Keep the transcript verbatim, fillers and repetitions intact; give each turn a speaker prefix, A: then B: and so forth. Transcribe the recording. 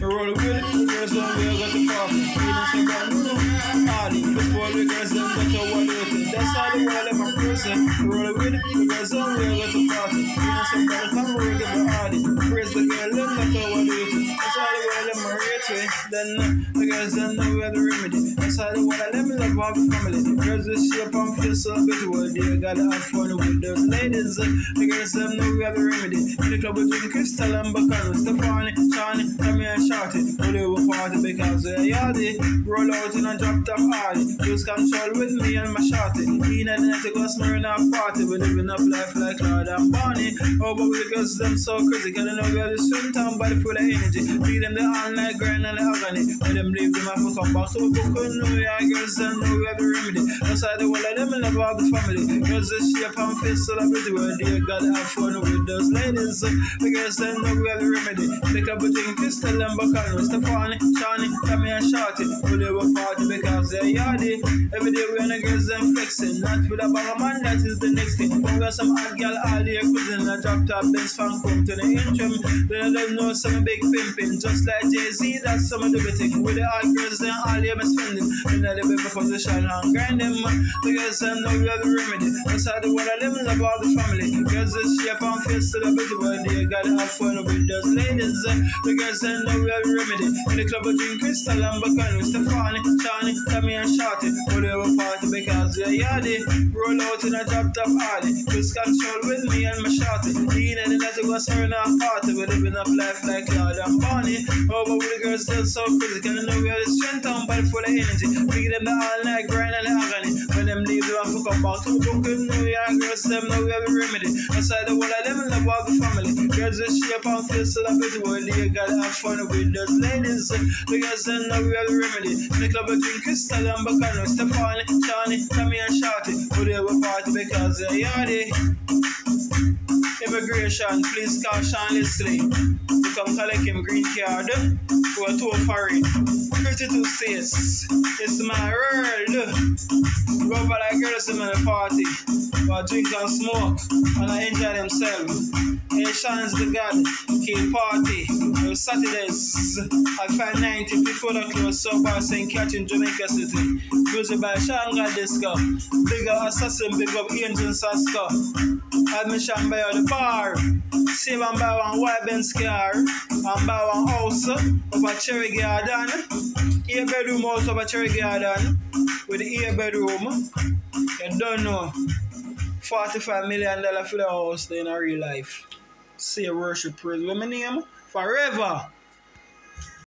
A: roll with it, the girls them we got the party. Feeling some brand new, hardy. Before the girls them got to one with it. That's how the world of my person. Roll with it, the girls them we got the party. Feeling some brand new, we got the hardy. Praise the girl them got to one with it. That's how the world of my rate. Then the girls them know we have the remedy. That's how the world of them love our family. Girls with shape and feel so good. Well, they gotta have fun with those ladies. The girls them know we have the remedy. In the club we drink Crystal and Baccano. Stephanie, Shani, Tommy and Shorty. We do a party because we're yardy. Roll out in a drop top hardy. Lose control with me and my shorty. In and night to go smearing our party. We living up life like Lord and Bonnie. Oh, but we girls them so critical. They know we are the swim town body full of energy. Feed them the all night grind and the agony. When them leave them have to come back. So we could know we are girls them know we have the remedy. Outside the world of them and love all the family. Girls that shape and face so that pretty well. They gotta have fun with those ladies. The girls them know we have the remedy. They club between Crystal and Baccano. Stephanie, Shani, Tommy and Shorty. We live a party because they're yardy. Every day we and the girls them flexing. Not with a bag of man, that is the next thing. We got some hot girl all here cruising. A drop top Benz fan come to the interim. They don't know some big pimping. Just like Jay-Z, that's some of the thing. With the hot girls them all here me spending. In the baby position and grind them. The girls them know we have the remedy. That's how the world of them love all the family. Girls that shape and face to the bit where they gotta have fun with those ladies. The girls them know we have the remedy. In the club we drink Crystal and Baccano. Stephanie, Shani, Tommy and Shorty. We do a party because we're yardy. Roll out in a drop top hardy. Lose control with me and my shorty. In and night to go smearing our party. We living up life like Lord and Bonnie. Oh, but we the girls them so critical. They know we are the strength and body full of energy. Feed them the all night grind and the agony. When them leave them have to come back. So we could know we are girls them know we have a remedy. Outside the world of them love all the family. Girls with shape and face so that pretty well. They gotta have fun with those ladies. The girls them know we have the remedy. In the club we drink Crystal and Baccano. Stephanie, Shani, Tommy and Shorty. We do a party because they're yardy. Immigration, please call Sean Leslie. You come collect him green card to a tour foreign. thirty-two states. It's my world. Go over like girls in the party. But drink and smoke and I enjoy themselves. Hey, Sean's the God. Kill party. On Saturdays at five ninety before the close so far Saint Catch in Jamaica City. Music by Sean God Disco. Big up Assassin, big up Angel Sasko. Admission by the bar. Save and buy one white Benz car. And buy one house of a cherry garden. Eight bedroom house of a cherry garden. With the eight bedroom. You don't know. forty-five million dollars for the house in a real life. Say worship praise with my name forever.